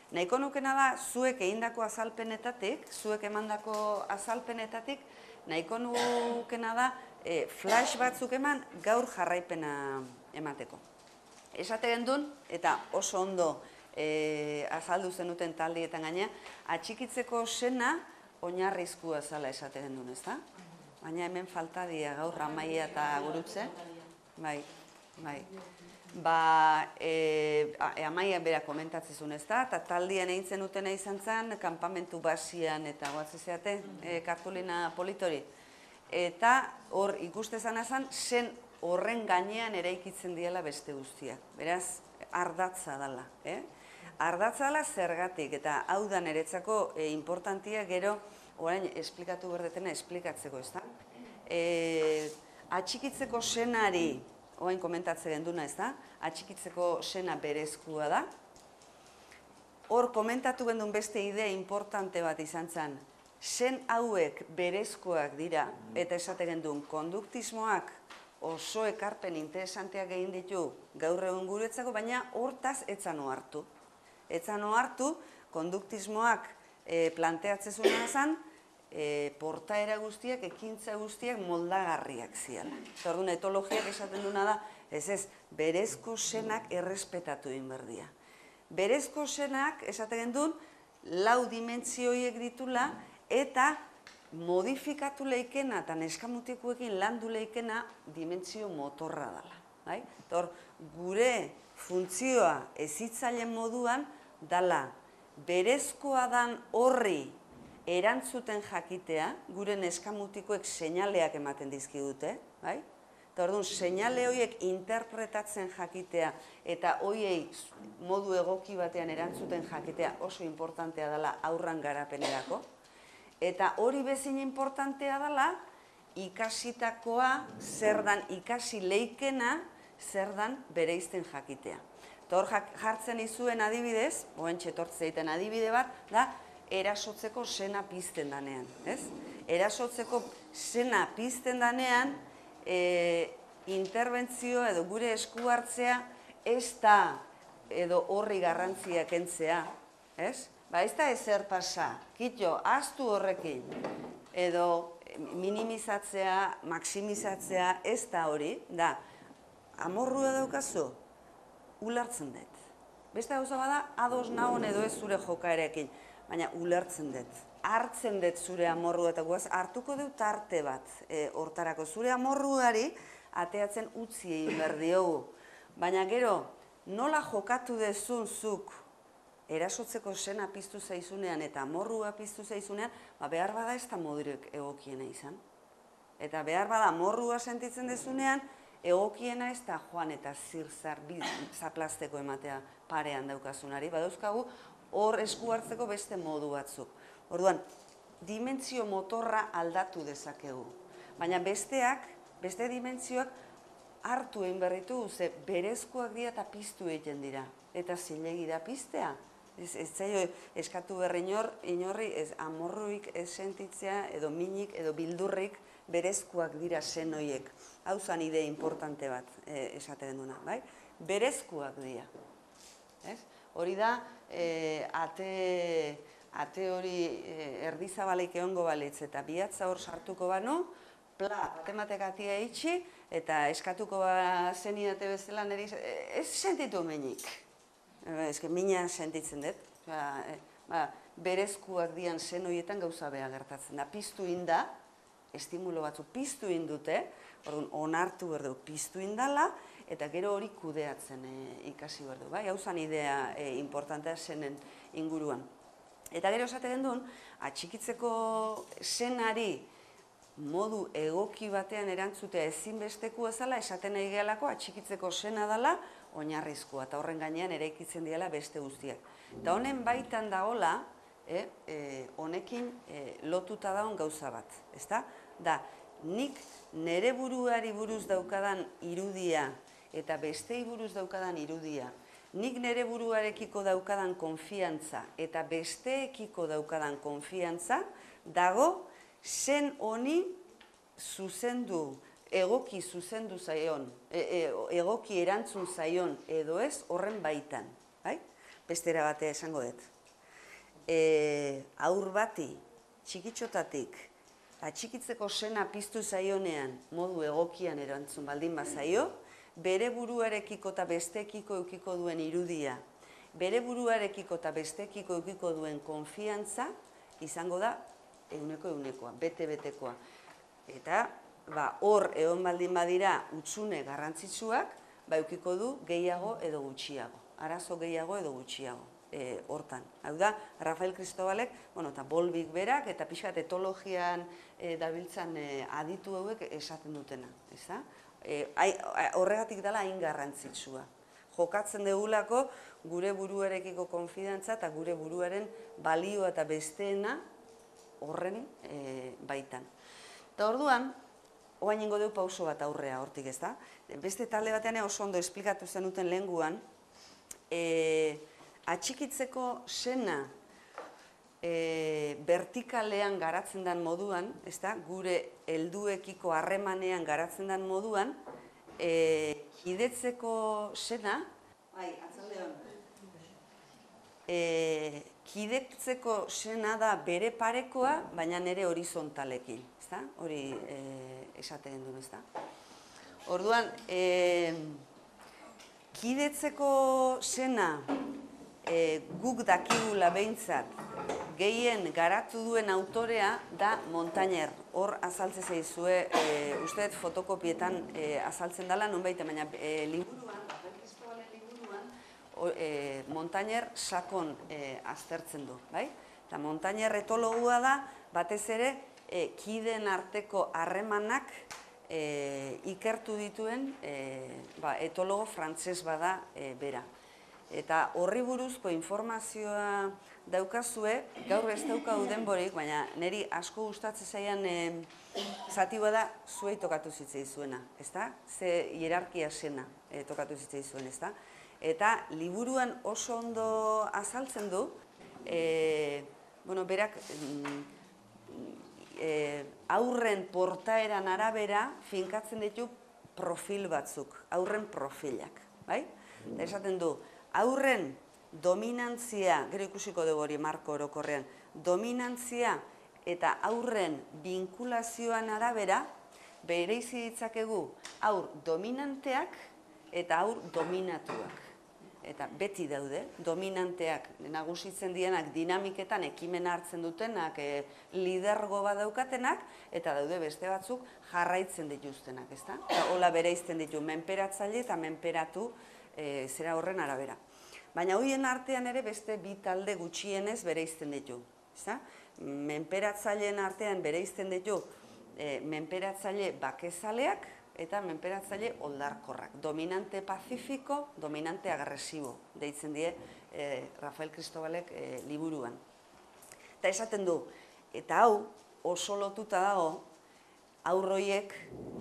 Nahiko nukena da, zuek egindako azalpenetatik, zuek emandako azalpenetatik, nahiko nukena da, flash batzuk eman gaur jarraipena emateko. Esate gendun, eta oso ondo azaldu zenuten taldietan gaina, atxikitzeko sena oinarrizkoa zala esate gendun, ezta? Baina hemen falta dia gaur Amaia eta Gurutze. Bai. Amaia bera komentatzezun, ezta? Eta taldian egin zenutena izan zen, kanpamentu basian eta guatzezeate, kartulina politori. Eta hor ikustezan azan, sen horren gainean eraikitzen diela beste guztiak. Beraz, ardatza dela. Ardatza dela zergatik, eta hau da niretzako importantia gero, orain esplikatu berdetena esplikatzeko, ezta? Atxikitzeko senari, orain komentatze genduna, ezta? Atxikitzeko sena berezkoa da. Hor komentatu gendun beste idea importante bat izan zen, sen hauek berezkoak dira, eta esate gendun, konduktismoak oso ekarpen interesanteak egin ditu gaur egun guretzako, baina hortaz etzan ohartu. Etzan ohartu, konduktismoak planteatzezuna zen, portaera guztiak, ekintza guztiak moldagarriak ziala. Eta orduan, etologiak esaten duna da, ez, berezko senak errespetatu egin berdia. Berezko senak, esaten gendun, 4 dimentsioiek ditula, eta modifikatu leikena eta neskamutikuekin landu leikena dimentsio motorra dela. Eta gure funtzioa ezitzailen moduan dala berezkoa dan horri erantzuten jakitea, gure neskamutikoek seinaleak ematen dizkigute, eta orduan seinale horiek interpretatzen jakitea eta horiei modu egoki batean erantzuten jakitea oso importantea dela aurran garapenerako. Eta hori bezin importantea dela, ikasitakoa zer dan ikasi leikena, zer dan bereizten jakitea. Eta hor jartzen izuen adibidez, oen txetortze egiten adibide bat, da erasotzeko sena pizten danean. Erasotzeko sena pizten danean, interbentzio edo gure esku hartzea ez da edo horri garrantzia kentzea, ez da ezer pasa, kitxo, aztu horrekin, edo minimizatzea, maximizatzea, ez da hori, da, amorrua daukazu, ulertzen dut. Beste gauza bada, ados nahon edo ez zure jokaerekin, baina ulertzen dut. Hartzen dut zure amorrua eta guaz, hartuko dut tarte bat hortarako. Zure amorruari ateatzen utzi egin behar diogu. Baina gero, nola jokatu dezun zuk erasotzeko sena piztu zaizunean eta amorrua piztu zaizunean, behar bada ez da modurik egokiena izan. Eta behar bada amorrua sentitzen dezunean, egokiena ez da joan eta zirzar zaplazteko ematea parean daukazunari. Badauzkagu hor esku hartzeko beste modu batzuk. Orduan, dimentsio motorra aldatu dezakegu. Baina beste dimentsioak hartu egin berritu, ze berezkoak dira eta piztu egiten dira. Eta zilegi da piztea. Ez zaio eskatu berri inorri, amorruik ez sentitzea, edo minik, edo bildurrik berezkoak dira sen horiek. Hau zan idea importante bat esaten duna, bai? Berezkoak dira. Hori da, ate hori erdizabaleik egongo balitz eta bihatza hor sartuko banu, batematek atia itxi, eta eskatuko zenidate bezala niri, ez sentitu minik. Ez mina sentitzen dut. Berezkoak dian zen horietan gauza beha gertatzen da. Piztu inda, estimulo batzu piztu indute, onartu berdu piztu indala, eta gero hori kudeatzen ikasi berdu. Hau zan idea importantea zenen inguruan. Eta gero esaten duen, atxikitzeko senari modu egoki batean erantzutea ezinbestekoa zela, esaten nahi gehalako atxikitzeko sena dela oinarrizkoa, eta horren gainean eraikitzen diela beste guztiak. Eta honen baitan dagoela, honekin lotuta daun gauza bat, ezta? Da, nik nere buruari buruz daukadan irudia eta bestei buruz daukadan irudia, nik nere buruarekiko daukadan konfiantza eta besteekiko daukadan konfiantza, dago sen honi zuzendu, egoki zuzendu zaion, egoki erantzun zaion edo ez horren baitan. Bestera batea esango dut. aur bati txikitxotatik atxikitzeko sena piztu zaionean modu egokian erantzun baldin bazaio, bere buruarekiko eta bestekiko eukiko duen irudia, bere buruarekiko eta bestekiko eukiko duen konfiantza izango da ehunekoa, bete-betekoa. Eta hor egon baldin badira hutsune garrantzitsuak, eukiko du gehiago edo gutxiago, arazo gehiago edo gutxiago. Hortan. Hau da, Rafael Cristobalek, eta Bolbik berak, eta pixkat etologian dabiltzan aditu hauek esaten dutena. Horregatik dela hain garrantzitsua. Jokatzen degulako gure buruarekiko konfidantza eta gure buruaren balioa eta besteena horren baitan. Eta orduan, oain ingo dugu pauso bat aurrea hortik, ez da? Beste talde batean oso ondo esplikatu zenuten lehenguan, atxikitzeko sena vertikalean garatzen den moduan, gure helduekiko harremanean garatzen den moduan, kidetzeko sena, kidetzeko sena da bere parekoa, baina nere horizontalekin, hori esaten duen, ez da? Orduan, kidetzeko sena guk dakigula behintzat gehien garatu duen autorea da Montañer. Hor azaltze zaizue, usteet fotokopietan azaltzen dela, nonbait, baina liburuan, Rafael Cristobalen liburuan, Montañer sakon aztertzen du, bai? Eta Montañer etologua da, batez ere, kideen arteko harremanak ikertu dituen etologo frantses bada bera. Eta horri buruzko informazioa daukazue, gaur ez daukagu denborik, baina niri asko gustatzen zaian zati bada zuei tokatu zitzaizuena, ezta? Ze hierarkia sena tokatu zitzaizuen, ezta? Eta liburuan oso ondo azaltzen du, berak aurren portaeran arabera finkatzen ditu profil batzuk, aurren profilak, bai? Eta esaten du, aurren dominantzia, gero ikusiko dugu hori marko orokorrean, dominantzia eta aurren binkulazioan arabera, bereizi ditzakegu aur dominanteak eta aur dominatuak. Eta beti daude, dominanteak nagusitzen dienak dinamiketan ekimena hartzen dutenak, lidergo bat daukatenak, eta daude beste batzuk jarraitzen dituztenak, ezta? Hola bereizten ditu menperatzaile eta menperatu zera horren arabera. Baina horien artean ere beste bi talde gutxienez bereizten ditu. Menperatzaileen artean bereizten ditu menperatzaile bakezaleak eta menperatzaile oldarkorrak. Dominante pacifiko, dominante agresibo, deitzen die Rafael Cristobalek liburuan. Eta esaten du, eta hau oso lotuta dago, aurroiek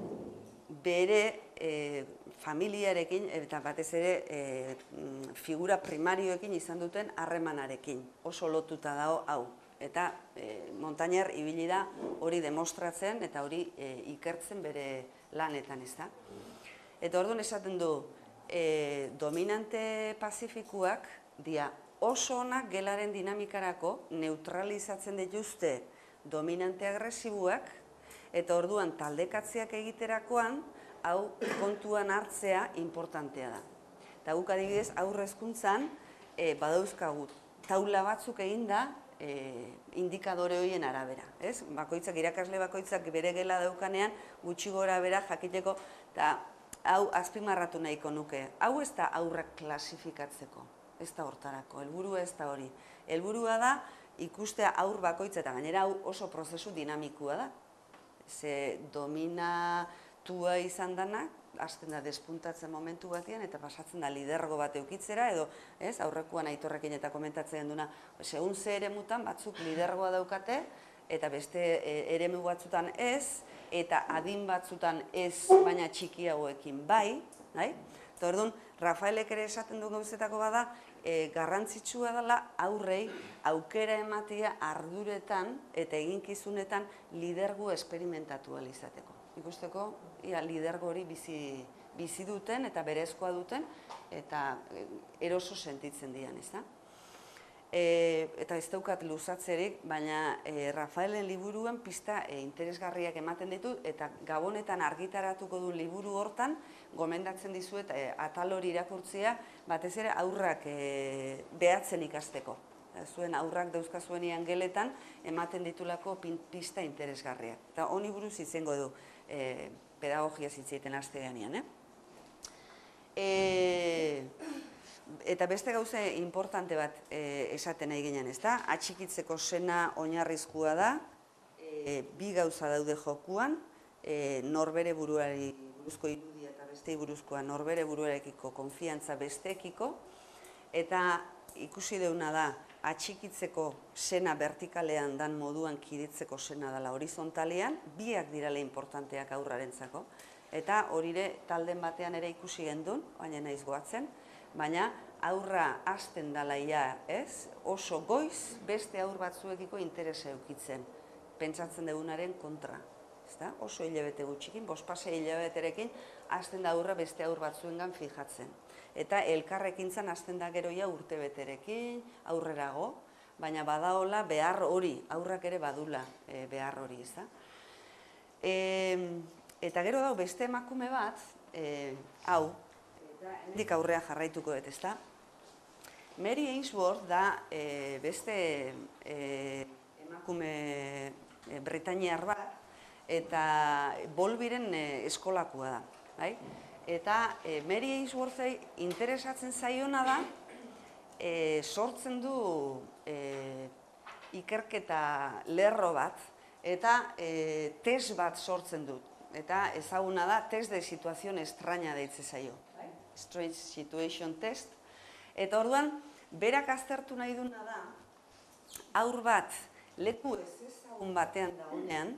bere familiarekin eta batez ere figura primarioekin izan duten harremanarekin. Oso lotuta dago hau. Eta Montañer ibili da hori demostratzen eta hori ikertzen bere lanetan, ez da. Eta orduan esaten du, dominante pazifikuak dia oso onak gelaren dinamikarako neutralizatzen dituzte dominante agresibuak, eta orduan taldekatziak egiterakoan, hau kontuan hartzea importantea da. Eta guk adibidez, aurre hezkuntzan badauzkagu taula batzuk eginda indikadore horien arabera. Bakoitzak, irakasle bakoitzak bere gela daukanean, gutxi gora bera jakiteko, eta hau azpimarratu nahiko nuke. Hau ez da aurrak klasifikatzeko, ez da hortarako, helburua ez da hori. Helburua da ikustea aur bakoitza, eta gainera hau oso prozesu dinamikua da. Ze dominatua izan danak, hasten da despuntatzen momentu batean, eta pasatzen da lidergo bat eukitzera, edo aurrekoan Aitorrekin eta komentatzen duna, segun ze eremutan batzuk lidergoa daukate, eta beste eremu batzutan ez, eta adin batzutan ez, baina txikiagoekin bai. Eta orduan, Rafaelek ere esaten du gauzetako bada, garrantzitsua dela aurrei aukera ematea arduretan eta eginkizunetan lidergo esperimentatu ahal izateko. Ikusteko, lidergo hori bizi duten eta berezkoa duten eta eroso sentitzen dian, ez da? eta ez daukat luzatzerik, baina Rafaelen liburuan pista interesgarriak ematen ditut, eta Gabonetan argitaratuko du liburu hortan, gomendatzen dizuet atal hori irakurtzea, batez ere aurrak behatzen ikasteko. Zuen aurrak dauzkazuenean geletan, ematen ditulako pista interesgarriak. Eta honi buruz izango du pedagogia zitzeiten asteanean. Eta beste gauze importante bat esaten nahi ginen, ez da? Atxikitzeko sena oinarrizkoa da, bi gauza daude jokuan, norbere buruari buruzko irudia eta bestei buruzkoa norbere buruarekiko konfiantza besteekiko, eta ikusi deuna da, atxikitzeko sena vertikalean dan moduan kiditzeko sena dela horizontalean, biak direla importanteak aurrarentzako, eta horire talden batean ere ikusi gendun, baina naiz goatzen, baina aurra hasten dela ez, oso goiz beste aur batzuekiko interesa eukitzen, pentsatzen dugunaren kontra. Oso hilabete gutxikin, bospase hilabeterekin, hasten da aurra beste aur batzuengan fijatzen. Eta elkarrekintzan hasten da geroia urtebeterekin, aurrerago, baina badaola behar hori, aurrak ere badula behar hori, ez da? Eta gero dau beste emakume bat, hau, hendik aurrea jarraituko dut, ez da? Mary Ainsworth da beste emakume britainiar bat, eta Bowlbyren eskolakua da. Eta Mary Ainsworthei interesatzen zaiona da, sortzen du ikerketa lerro bat, eta test bat sortzen dut. Eta ezaguna da, test de situación extraña deitze zaio. Strange situation test. Eta orduan, berak aztertu nahi duna da, aur bat leku ezezagun batean dagoenean,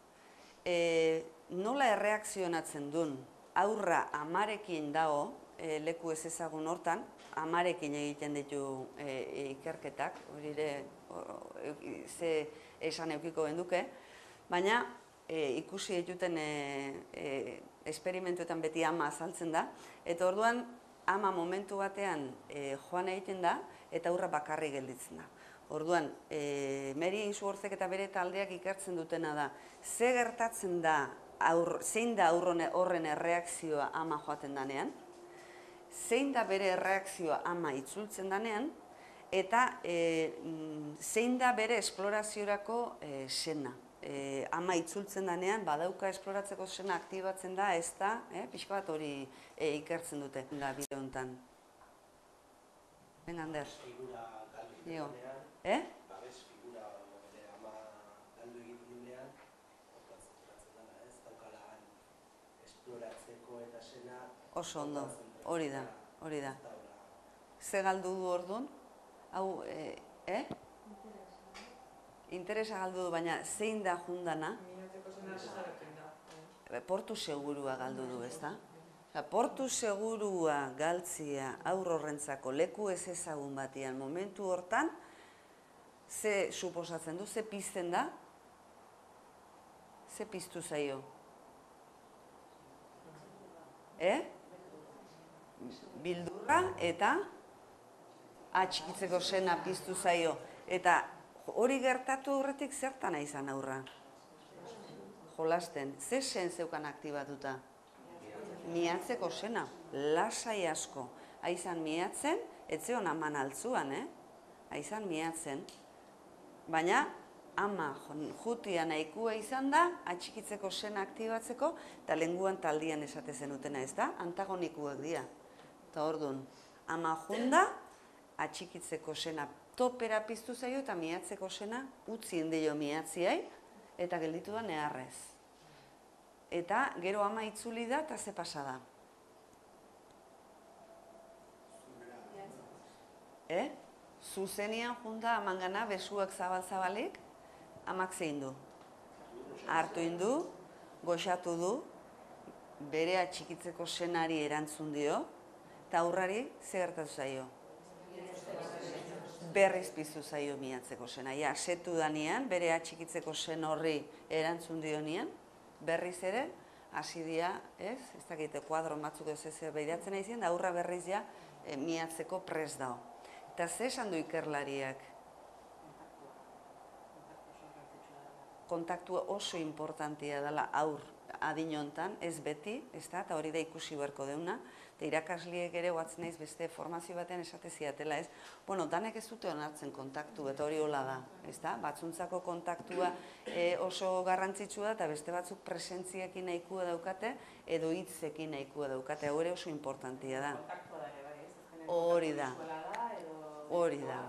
nola erreakzionatzen duen aurra amarekin dago, leku ezezagun hortan, amarekin egiten ditu ikerketak, horire ze esan eukiko genduke, baina ikusi dituten esperimentuetan beti ama azaltzen da, eta orduan ama momentu batean joan egiten da, eta aurra bakarri gelditzen da. Orduan, Mary Ainsworthek eta bere taldeak ikertzen dutena da, ze gertatzen da, zein da horren erreakzioa ama joaten danean, zein da bere erreakzioa ama itzultzen danean, eta zein da bere esploraziorako sena. Ama itzultzen danean, badauka esploratzeko sena aktibatzen da, ez da, pixka bat hori ikertzen dute da bide honetan. Venga, Ander. Babes figura bere ama galdu egin duenean, hortatzen dela, ez daukala esploratzeko eta sena... Oso ondo, hori da. Ze galdu du orduan? Hau, interesa galdu du, baina zein da jundana? Portu segurua galdu du, ez da? Portu segurua galtzia aur horrentzako leku ez ezagun batian momentu hortan, ze suposatzen du, ze pizten da? Ze piztu zaio? Bildurra eta atxikitzeko sena piztu zaio. Eta hori gertatu horretik zertan izan aurra? Jolasten. Ze sen zeukan aktibatuta? Miatzeko sena. Lasai asko. Aizan miatzen, etzeon aman altzuan, aizan miatzen. Baina, ama jutia nahikua izan da, atxikitzeko sena aktibatzeko, eta lenguan taldian esate zenutena, ez da? Antagonikuak dira. Eta orduan, ama junda, atxikitzeko sena topera piztu zaio, eta miatzeko sena utzi indio miatziai, eta gelditu da neharrez. Eta gero ama itzuli da, eta ze pasa da? Zuzenian junda amangana besuak zabal-zabalik, amak zein du? Hartu indu, goxatu du, bere atxikitzeko senari erantzun dio, eta aurrari ze gertatu zaio? Berriz piztu zaio miatzeko sena. Setu danean, bere atxikitzeko sen horri erantzun dionean, berriz ere, hasi dira, ez dakite, kuadron batzuk ez behiratzen nahi zien, da aurra berriz ja miatzeko prest dago. Eta ze esan du ikerlariak? Kontaktua oso importantia dela aur adin hontan, ez beti, eta hori da ikusi beharko deuna, eta irakasliek ere guatzen naiz beste formazio batean esate ziatela, ez? Bueno, danek ez dute onartzen kontaktu, eta hori hola da, ezta? Batzuntzako kontaktua oso garrantzitsua da, eta beste batzuk presentziekin nahikoa daukate, edo hitzekin nahikoa daukate, hori oso importantia da. Hori da, hori da,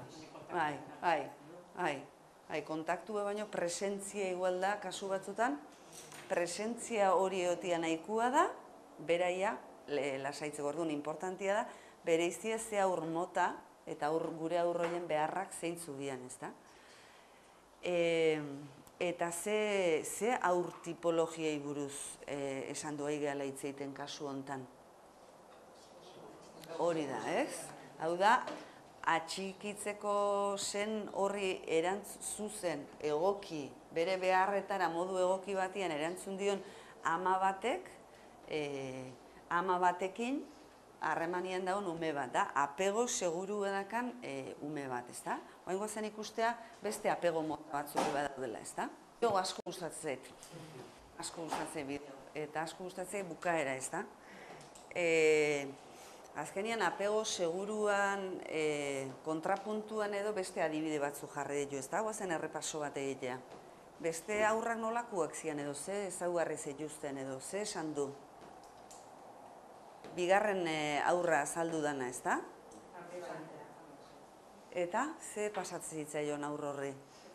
bai, kontaktua baino presentzia igual da, kasu batzutan, presentzia hori egotia nahikoa da, beraia, lasaitzeko orduan importantia da, bereizia ze aur mota eta gure aurroien beharrak zeintzu dian, ezta? Eta ze aur tipologiei buruz esan du gehala hitz egiten kasu hontan? Hori da, ez? Hau da, atxikitzeko zen horri zuzen, egoki, bere beharretara modu egoki batean erantzun dion ama batekin harremanian dagoen ume bat, da, apego seguru edakan ume bat, ezta? Oaingo zen ikustea beste apego mota batzuk badaudela, ezta? Jo, asko gustatzen bideo, eta asko gustatzen bukaera, ezta? Azkenian apego seguruan kontrapuntuan edo beste adibide batzu jarri ditu, ez da, guazen errepaso bat egitea. Beste aurrak nolakoak zian edo, ze ezaugarri zituzten edo, ze esan du? Bigarren aurra azaldu dana, ez da? Eta, ze pasatzen zitzaion aur horri?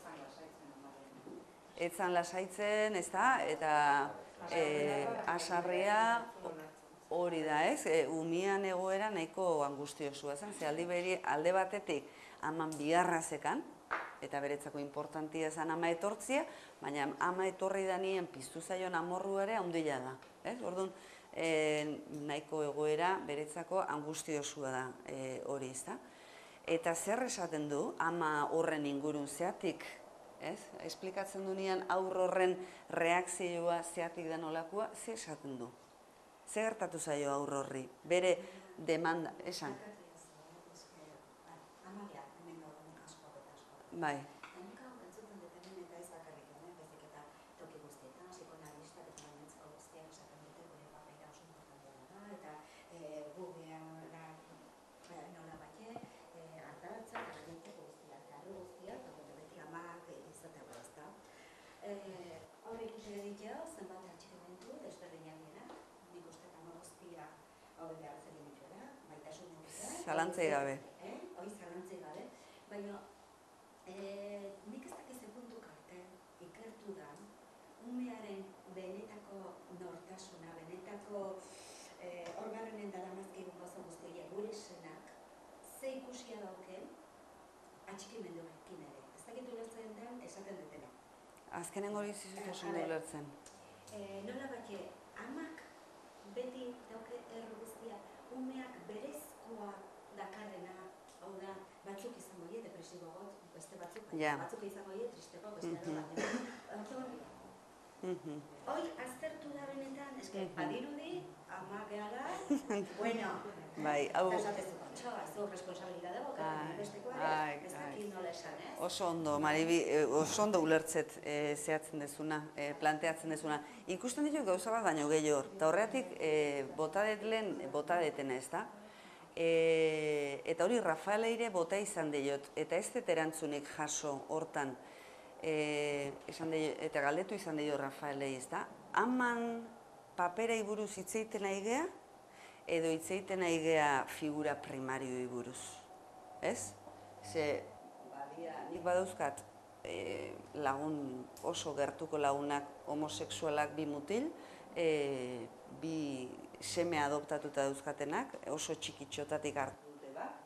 Etzan lasaitzen, ez da, eta asarria... Hori da, ez? Umian egoera nahiko angustiosua zen, ze alde batetik aman biharra zekan, eta beretzako importantia zen ama etortzia, baina ama etorri danien piztu zaion amorru ere handia da. Orduan, nahiko egoera beretzako angustiosua da hori, ez da? Eta zer esaten du ama horren ingurun zeatik, ez? Esplikatzen du nian aur horren reakzioa zeatik da nolakoa, ze esaten du? Ze gertatu zaio aur horri? Bere demanda, esan? Bai. Zalantzei gabe. Hoi zalantzei gabe, baina nik ez dakiz puntuk arte ikertu da umearen benetako nortasuna, benetako orgarrenen daramazkigun gauza guztia gure senak ze ikusia dauken atxikimenduekin ere. Ez dakit ulertzen den esaten dutena. Azkenen hori zizutasun ulertzen. Nola batxe, amak beti dauke erro guztia, umeak berezkoa dakarrena, hau da, batzuk izango die, depresibo got, beste batzuk, batzuk izango die, tristeko, beste erro bat. Hoi, aztertu da benetan, eske, badirudi, ama gehala, bueno, eta esatezuko, txoa, ez du responsabilidade bokatu, bestekoare, ez dakit nola esan, ez? Oso ondo, Maribi, oso ondo ulertzet zehatzen dezuna, planteatzen dezuna. Ikusten ditu gauza bat baino gehiago hor, eta horretik bota detena, ez da? Eta hori Rafaeleire bota izan diot, eta ez dut erantzunik jaso hortan, eta galdetu izan diot Rafaelei, ez da? Haman paperei buruz hitzeiten aigea, edo hitzeiten aigea figura primarioi buruz, ez? Ze, nik badauzkat lagun oso gertuko lagunak homosexualak bi mutil, bi seme adoptatuta dauzkatenak, oso txikitxotatik hartu dute bat,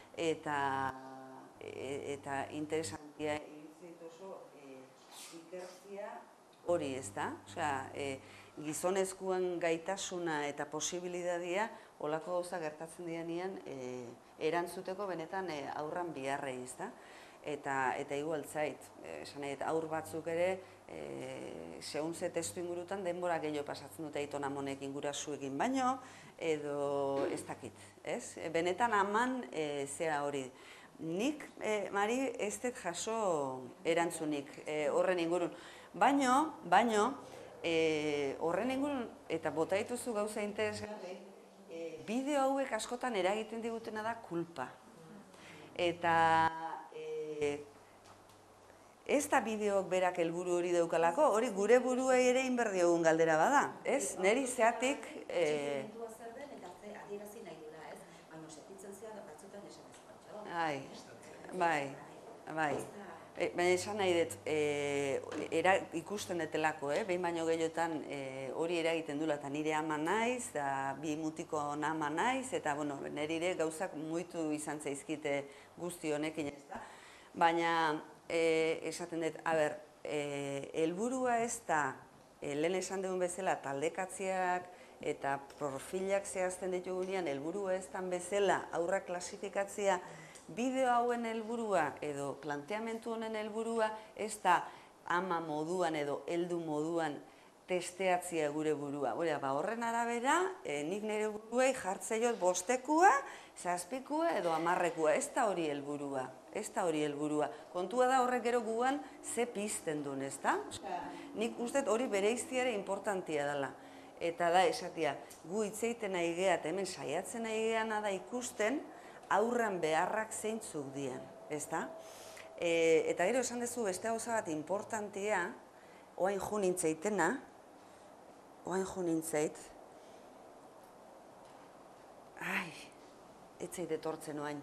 eta interesantia iruditzen oso ikertzia hori, ez da? Osea, gizonezkoen gaitasuna eta posibilidadia holako gauza gertatzen dianean erantzuteko benetan aurran biharrei, ez da? Eta igual zait, aur batzuk ere, segun ze testu ingurutan denbora gehiago pasatzen dute aiton amonekin gurasuekin baino, edo ez dakit, ez? Benetan aman zera hori. nik, Mari, ez dut jaso erantzunik horren ingurun. Baino, horren ingurun, eta bota dituzu gauza interesgarri, bideo hauek askotan eragiten digutena da kulpa. Eta ez da bideok berak helburu hori daukalako, hori gure burua ere inberdiogun galdera bada, ez? Neri zeatik... Txikimentua zer den eta adierazi nahi dula, ez? Baina sentitzen zea batzutan esan ez batxo. Bai. Baina esan nahi dut, ikusten detelako, behin baino gehiotan hori eragiten dula, eta nire ama naiz, eta bi mutiko ama naiz, eta nire gauzak muitu izan zaizkite guzti honekin ez da. Baina esaten dut, helburua ez da, lehen esan dugun bezala, taldekatziak eta profilak zehazten ditugunean, helburua ez dan bezala, aurrak klasifikatzea, bideo hauen helburua edo planteamentu honen helburua ez da ama moduan edo heldu moduan testeatzea gure burua. Horren arabera, nik nire buruei jartzeiot bostekua, zazpikua edo 10-ekua. Ez da hori helburua. Ez da hori helburua. Kontua da horrek gero guan ze pizten duen, ez da? Nik uste hori bereiztiare importantia dela. Eta da, esatia, gu hitzeiten nahi gea eta hemen saiatzen nahi geana da ikusten aurran beharrak zeintzuk dian, ez da? Eta gero esan duzu beste gauza bat importantia, oain jo nintzeitena, ez zait etortzen oain.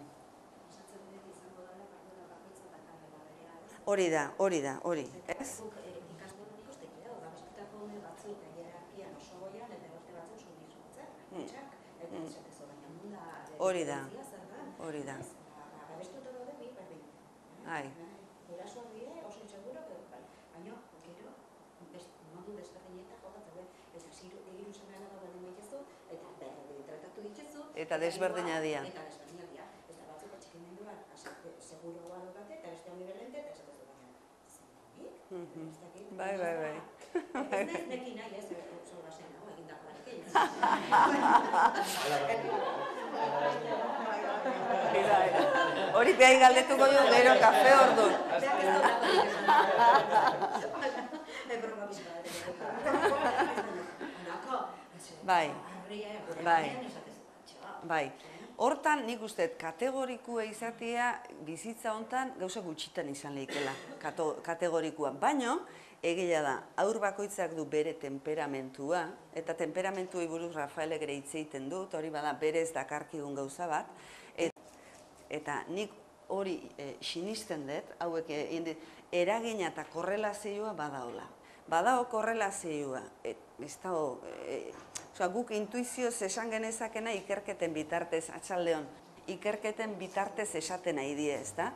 Hori da, ez? Ikasburu nik uste kideo, babestutako ume batzuk hierarkian oso goian, eta beste batzuk zurbizutzak, eta esatezo, baina munda... Hori da. Babestuta daude bi berdin. Gurasoak dire, oso inseguro, baina gero, modu desberdinetan jokatzen, eta hiru seme alaba baldin baitezu, eta berdin tratatu ditzezu... Eta desberdina dira. Eta batzuk atxikimendua seguroa daukate, eta beste honi berlente, eta esatezu baina, Bai. ez nahi nekin nahi, ez, oso basen, egindako barekin. Hori behai galdetuko jo gero kafe ordu. Bai. Hortan nik uste kategorikua izatea bizitza hontan gauza gutxitan izan lehikela kategorikua. Baina, egia da, aur bakoitzak du bere temperamentua, eta temperamentuei buruz Rafaelek ere hitz egiten dut, hori bada berez dakarkigun gauza bat, eta nik hori sinisten dut, hauek eragina eta korrelazioa badaola. Badao korrelazioa, ez da, guk intuizioz esan genezakena ikerketen bitartez, atxaldeon, ikerketen bitartez esaten nahi die, ez da?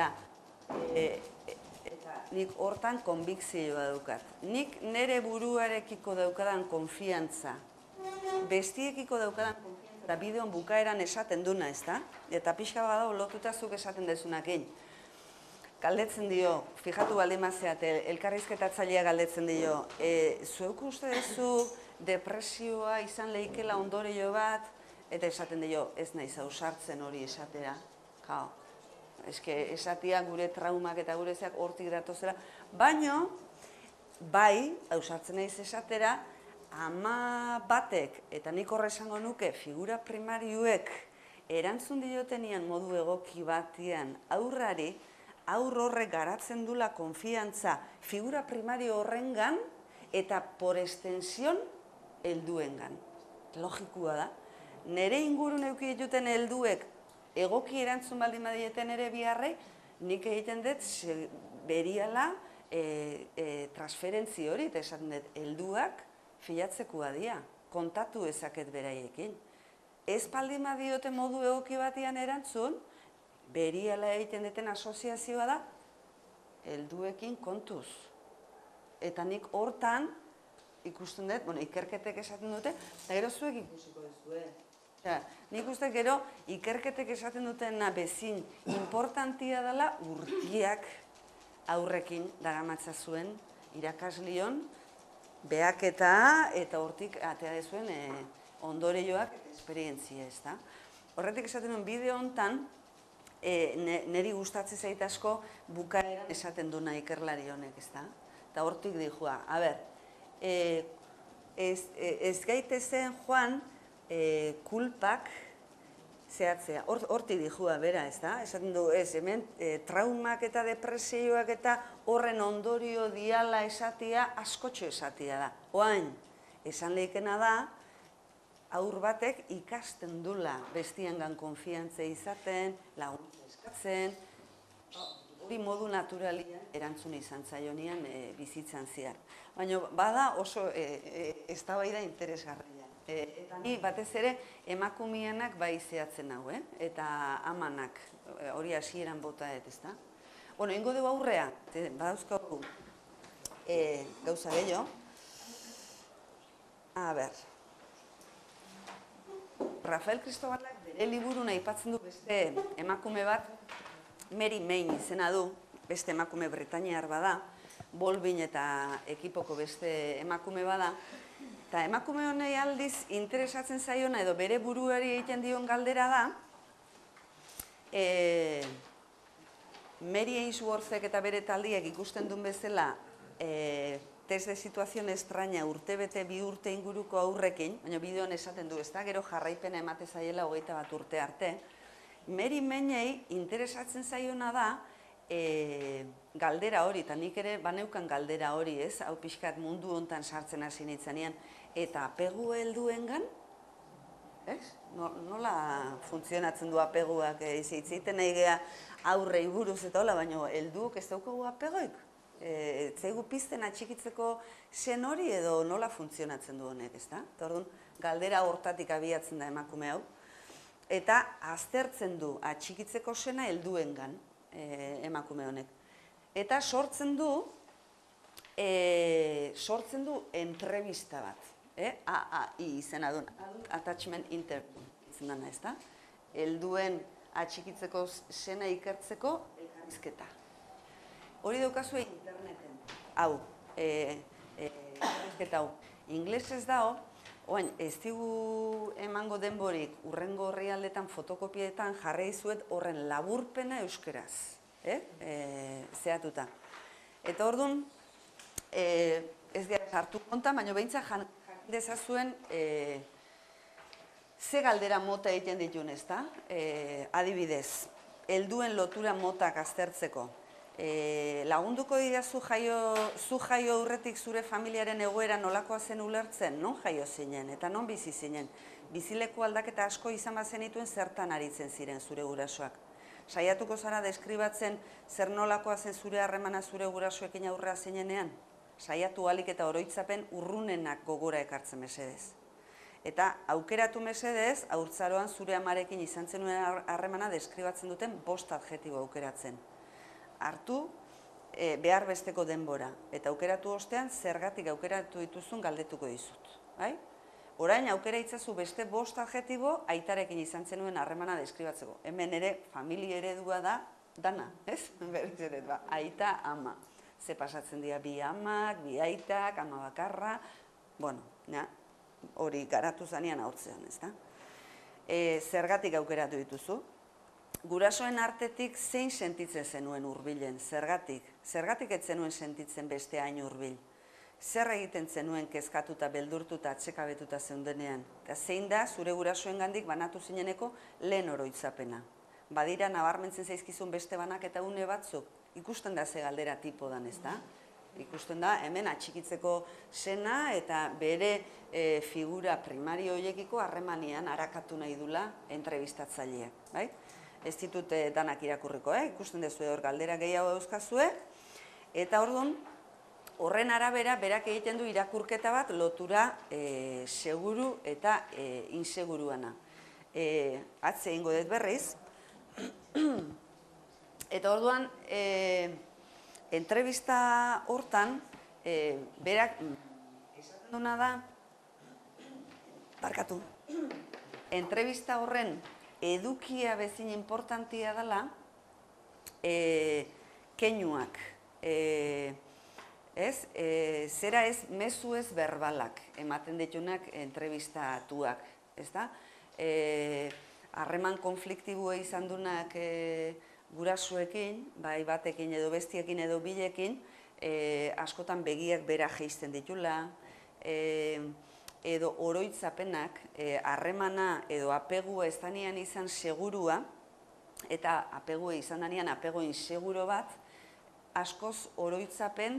Eta nik hortan konbikzioa daukat. Nik nire buruarekiko daukadan konfiantza, bestiekiko daukadan konfiantza, eta bideon bukaeran esaten duna, ez da? Eta pixka badao lotutazuk esaten dezunakin. Galdetzen dio, fijatu baldimazea, elkarrizketatzailea galdetzen dio, zuek uste duzu depresioa izan lehikela ondorio bat, eta esaten dio, ez naiz ausartzen hori esatera. Eske esatia gure traumak eta gure zeak hortik datozera, baino, bai, ausartzen naiz esatera, ama batek, eta nik horre esango nuke, figura primarioek erantzun diotenian modu egoki batian aurrari, aur horrek garatzen dula konfiantza figura primario horrengan eta por extensión helduengan. Logikua da. Nere ingurun eduki dituten helduek egoki erantzun baldin badieten ere biharrei, nik egiten dut beriala transferentzi hori, eta esaten dut, helduak filatzekoa dira, kontatu ezaket beraiekin. Ez baldin badiote modu egoki batian erantzun, beriala egiten duten asoziazioa da, helduekin kontuz. Eta nik hortan ikusten dut, ikerketek esaten dute, eta gero zuek ikusiko duzue. Nik uste gero ikerketek esaten dutena bezin importantia dela urtiak aurrekin daramatza zuen irakaslion, behaketa eta hortik atea dezuen ondorioak eta esperientzia, ez da. Horretik esaten duen bideo hontan, niri gustatzen zait asko bukaeran esaten duna ikerlari honek, ezta? Eta hortik dihua, a ber, ez gaitezen joan kulpak zehatzea, hortik dihua bera, ezta? Esaten du, ez, hemen traumak eta depresioak eta horren ondorio diala esatia askotxo esatia da. Oain, esan lehikena da, aur batek ikasten dula bestiengan konfiantza izaten, laguntza eskatzen, hori modu naturalian erantzun izan zaionian bizitzan zehar. Baina bada oso eztabaida interesgarria. Eta ni batez ere emakumeenak bai zehatzen hau, eta amanak hori hasieran bota ezta. Bueno, ingo dugu aurrea, badauzkagu gauza gehiago. A ber, Rafael Cristobalak bere liburun aipatzen du beste emakume bat, Mary Main izena du, beste emakume britainiar bada, Bolbin eta ekipoko beste emakume bada, eta emakume honei aldiz interesatzen zaiona edo bere buruari egiten dion galdera da, Mary Ainsworthek eta bere taldiek ikusten duen bezala test de situación extraña urtebete 2 urte inguruko aurrekin, baina bideoan esaten du, ezta, gero jarraipena emate zaiela 21 urte arte. Mary Mainei interesatzen zaiona da galdera hori, eta nik ere baneukan galdera hori, ez, hau pixkat mundu hontan sartzen hasi nintzenean, eta apegu helduengan, ez? Nola funtzionatzen du apeguak, hitzeiten nahi gea aurrei buruz eta hola, baina helduok ez daukagu apegoik? Zaigu pizten atxikitzeko zen hori edo nola funtzionatzen du honek, ezta? Eta orduan, galdera hortatik abiatzen da emakume hau, eta aztertzen du atxikitzeko zena helduengan emakume honek. Eta sortzen du entrevista bat, AAI izena duen, Attachment Interview izan dena, ezta? Helduen atxikitzeko zena ikertzeko elkarrizketa. Hori daukazue interneten, hau, elkarrizketa hau. Inglesez dago, oain, ez digu emango denborik urrengo orrialdetan fotokopietan jarri dizuet horren laburpena euskeraz, zehatuta. Eta orduan, ez gara hartu konta, baina behintzat jakin dezazuen ze galdera mota egiten ditun, ezta? Adibidez, helduen lotura motak aztertzeko. Lagunduko didazu zu jaio aurretik zure familiaren egoera nolakoa zen ulertzen, non jaio zinen eta non bizi zinen. Bizileku aldaketa asko izan bazenituen zertan aritzen ziren zure gurasoak. Saiatuko zara deskribatzen zer nolakoa zen zure harremana zure gurasoekin aurrea zinenean? Saiatu ahalik eta oroitzapen urrunenak gogora ekartzen mesedez. Eta aukeratu mesedez, haurtzaroan zure amarekin izan zenuen harremana deskribatzen duten 5 adjektibo aukeratzen. Hartu behar besteko denbora, eta aukeratu ostean zergatik aukeratu dituzun galdetuko dizut. Orain aukera itzazu beste 5 adjektibo aitarekin izan zenuen harremana deskribatzeko. Hemen ere familia eredua da dana, ez? Berriz ere, aita, ama. Ze pasatzen dira bi amak, bi aitak, ama bakarra, bueno, hori garatu zanean haurtzean, ez da? Zergatik aukeratu dituzu? Gurasoen artetik zein sentitzen zenuen hurbilen, zergatik? Zergatik ez zenuen sentitzen beste hain hurbil? Zer egiten zenuen kezkatuta, beldurtuta, atsekabetuta zeundenean? Eta zein da zure gurasoengandik banatu zineneko lehen oroitzapena? Badira nabarmentzen zaizkizun beste banak eta une batzuk? Ikusten da ze galdera tipo dan, ez da? Ikusten da hemen atxikitzeko zena eta bere figura primario horiekiko harremanean arakatu nahi dula entrebistatzaileak, bai? Ez ditut danak irakurriko, ikusten dezu hor galdera gehiago dauzkazue, eta orduan, horren arabera, berak egiten du irakurketa bat lotura seguru eta inseguruana. Atze egingo dut berriz. Eta orduan, entrevista hortan, berak esaten duna da, barkatu, entrevista horren edukia bezin importantia dela, keinuak, zera ez, mezu ez berbalak ematen ditunak entrevistatuak, ez da? harreman konfliktiboa izan dunak gurasoekin, bai batekin edo bestiekin edo bilekin, askotan begiak bera jeisten ditula, edo oroitzapenak, harremana edo apegua ez danean izan segurua, eta apegua izan danean apego inseguro bat, askoz oroitzapen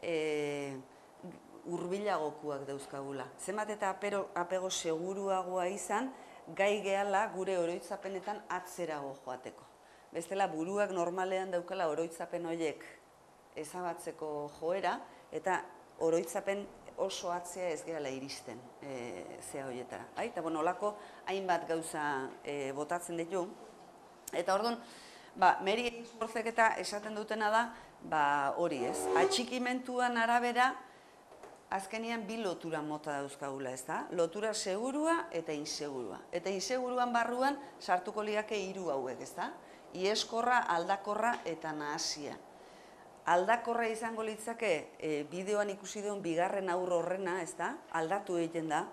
hurbilagokoak dauzkagula. Zenbat eta apego seguruagoa izan, gai gehala gure oroitzapenetan atzerago joateko. Bestela buruak normalean daukala oroitzapen horiek ezabatzeko joera, eta oroitzapen oso atzea ez gehala iristen zea horietara. Eta olako hainbat gauza botatzen ditu. Eta orduan, Mary Ainsworthek eta esaten dutena da, hori ez, atxikimentuan arabera, azkenean bi lotura mota dauzkagula, ez da? Lotura segurua eta insegurua. Eta inseguruan barruan sartuko liake 3 hauek, ez da? Ieskorra, aldakorra eta nahasia. Aldakorra izango litzake, bideoan ikusi duen bigarren haur horrena, ez da? Aldatu egiten da.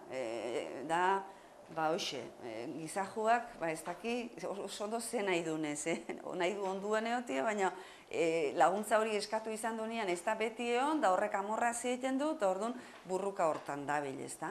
Hoxe, gizajoak, ez daki, oso ondo ze nahi dunez, nahi du onduan egotia, baina laguntza hori eskatu izan duenean ez da beti egon, da horrek amorra egiten du, eta orduan burruka hortan dabil, ez da.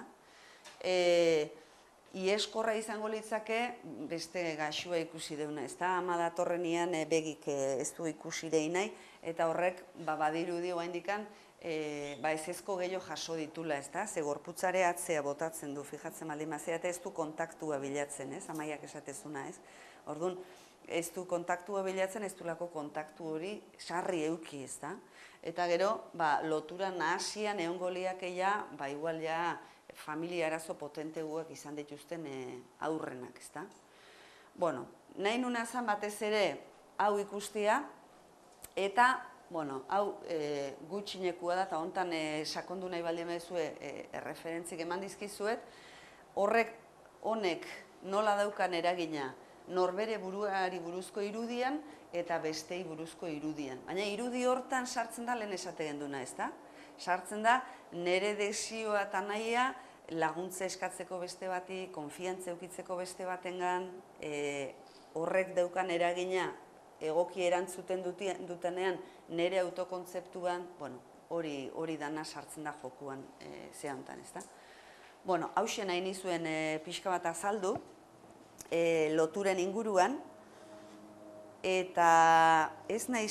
Ieskorra izango litzake, beste gaxua ikusi deuna, ez da, ama datorrenian begik ez du ikusi dein nahi, eta horrek badirudi oaindikan, ezezko gehiago jaso ditula, ez da, ze gorputzare atzea botatzen du, fijatzen baldin mazera, eta ez du kontaktua bilatzen, ez, amaiak esatezuna, ez. Orduan, ez du kontaktua bilatzen, ez du lako kontaktu hori sarri euki, ez da. Eta gero, lotura nahasian egongo liake ja, igual ja, familia arazo potente guak izan dituzten aurrenak, ez da. Bueno, nahi nuna zan batez ere hau ikustia, eta hau gutxinekua da, eta hontan sakondu nahi baldin bezue erreferentzik eman dizkizuet, honek nola daukan eragina norbere buruari buruzko irudian eta bestei buruzko irudian. Baina irudi hortan sartzen da lehen esate genduna, ez da? Sartzen da nire desioa eta nahia laguntza eskatzeko beste bati, konfiantza eukitzeko beste batengan, horrek daukan eragina egoki erantzuten dutenean nire autokontzeptuan, hori dana sartzen da jokuan zehantan, ez da? Hauxe nahi nizuen pixka bat azaldu, loturen inguruan, eta ez nahi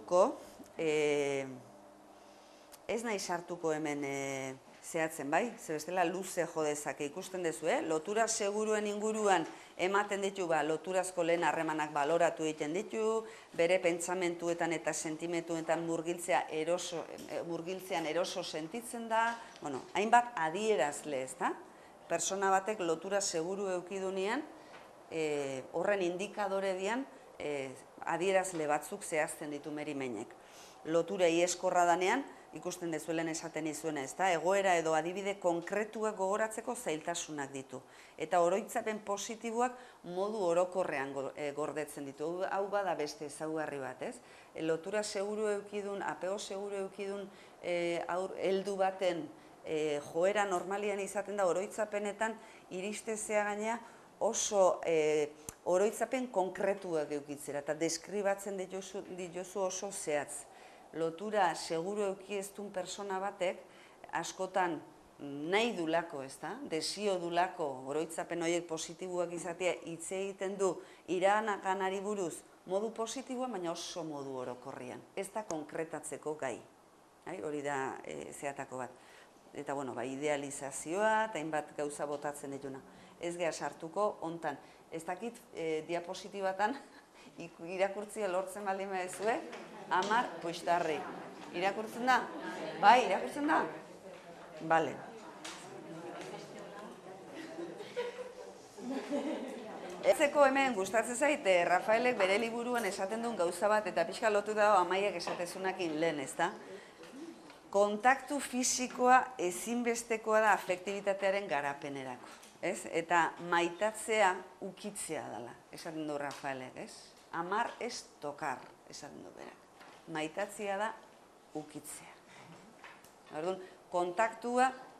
sartuko hemen zehatzen, bai? Ze bestela luze jodezake ikusten dezu, lotura seguruen inguruan ematen ditu, loturazko lehen harremanak baloratu egiten ditu, bere pentsamentuetan eta sentimentuetan murgiltzean eroso sentitzen da, hainbat adierazle, ez da? Persona batek lotura seguru eukidunean, horren indikadore dian, adierazle batzuk zehazten ditu merimenek. Lotura ieskorra danean, ikusten dezuelen esaten izuena, ez da, egoera edo adibide konkretuak gogoratzeko zailtasunak ditu. Eta oroitzapen positiboak modu orokorrean gordetzen ditu. Hau bada beste ezaugarri bat, ez? Lotura seguru eukidun, apego seguru eukidun heldu baten joera normalian izaten da oroitzapenetan iristezea gaina oso oroitzapen konkretuak eukitzera eta deskribatzen dituzu oso zehatz. Lotura seguru eukieztun persona batek askotan nahi dulako, ez da? Desio dulako oroitzapen horiek positiboak izatea hitz egiten du iraganeari buruz modu positiboa, baina oso modu orokorrian. Ez da konkretatzeko gai. Hori da zehatako bat. Eta, idealizazioa eta hainbat gauza botatzen dituna. Ez geha sartuko hontan. Ez dakit diapositibatan irakurtzia lortzen baldin baduzue, 10 puxtarri. Irakurtzen da? Bai, irakurtzen da? Bale. Ezeko hemen gustatzen zait, Rafaelek bere liburuan esaten duen gauza bat, eta pixka lotu dago Amaiak esatezunakin lehen, ez da? Kontaktu fisikoa ezinbestekoa da afektibitatearen garapenerako, ez? Eta maitatzea ukitzea dela, esaten du Rafaelek, ez? Amar ez tokar, esaten du berak. Maitatzea da ukitzea. Orduan, kontaktua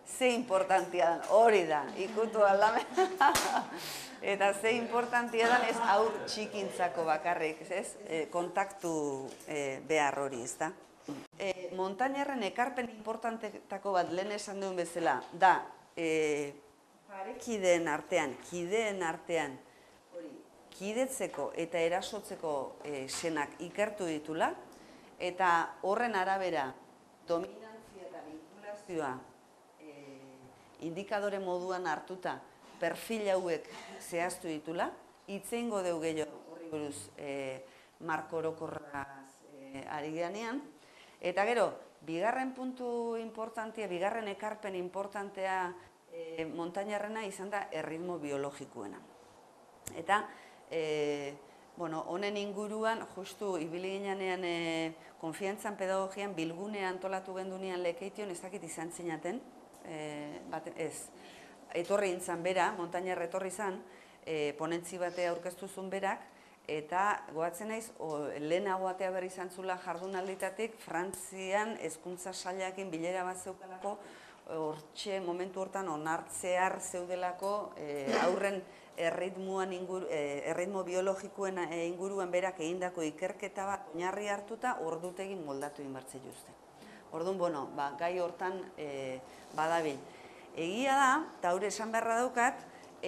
ze importantia dan, hori da, ikutu aldame. Eta ze importantia dan ez aur txikintzako bakarrik, ez? Kontaktu behar hori, ez da? Montañarren ekarpen importantetako bat lehen esan duen bezala, da, parekideen artean, kideen artean, kidetzeko eta erasotzeko senak ikertu ditula, eta horren arabera dominantzia eta vinkulazioa indikadore moduan hartuta perfil hauek zehaztu ditula, hitz egingo dugu gehiago horri buruz marko orokorraz ari ganean, eta gero, bigarren puntu importantea, bigarren ekarpen importantea montañarrena izan da erritmo biologikoena. Eta, honen inguruan, justu ibili ginean konfiantzan pedagogian bilgunea antolatu gendunean lekeition, ez dakit izan zinaten, ez, etorri intzan bera, montañarra etorri izan, ponentzi batea aurkeztu zuen berak, eta goatzen naiz, lehenago atea berri izan zula jardunalditatik, Frantzian hezkuntza sailakin bilera bat zeukalako, hortxe momentu hortan onartzear zeudelako aurren erritmo biologikoen inguruan berak egindako ikerketa bat oinarri hartuta ordutegin moldatu inbartze juzte. Orduan, gai hortan badabil. Egia da, eta hori esan beharra daukat,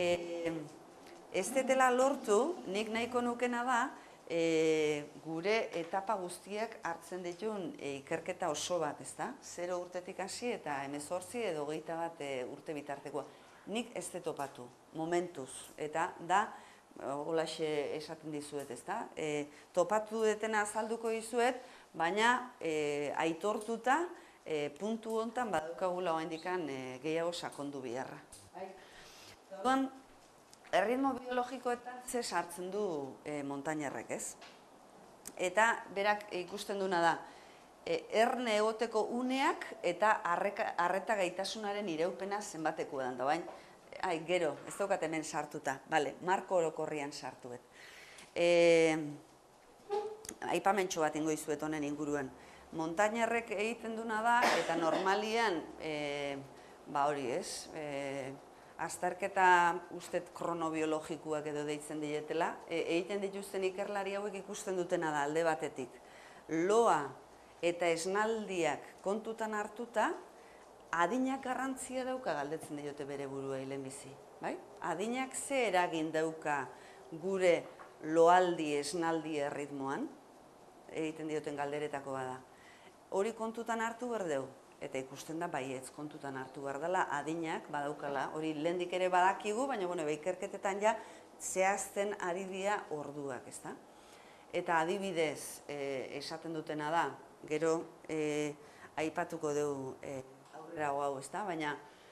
ez detela lortu, nik nahiko nukena da, gure etapa guztiak hartzen dituen ikerketa oso bat, ez da? 0 urtetik hasi eta 18 edo 21 urte bitartekoa. Nik ez dut topatu, momentuz, eta da, holaxe esaten dizuet, ez da? Topatu detena azalduko dizuet, baina aitortuta puntu hontan badaukagula oraindikan gehiago sakondu beharra. Orduan, erritmo biologikoetan ze sartzen du montañarrek, ez? Eta berak ikusten duna da, erne egoteko uneak eta arreta gaitasunaren iraupena zenbateko edan da, baina, gero, ez daukat hemen sartuta, marko orokorrian sartuet. Aipamentxo bat ingo izuet honen inguruan. Montañarrek egiten duna da, eta normalian, hori ez, azterketa ustet kronobiologikoak edo deitzen dietela, egiten dituzten ikerlari hauek ikusten dutena da alde batetik. Loa eta esnaldiak kontutan hartuta, adinak garrantzia dauka galdetzen diote bere buruei lehenbizi. Adinak ze eragin dauka gure loaldi esnaldi erritmoan, egiten dioten galderetako bada. Hori kontutan hartu berdeu. Eta ikusten da baietz kontutan hartu behar dela, adinak badaukala, hori lehendik ere badakigu, baina ikerketetan ja zehazten ari dira orduak, ezta? Eta adibidez esaten dutena da, gero aipatuko dugu aurrera hau, ezta? Baina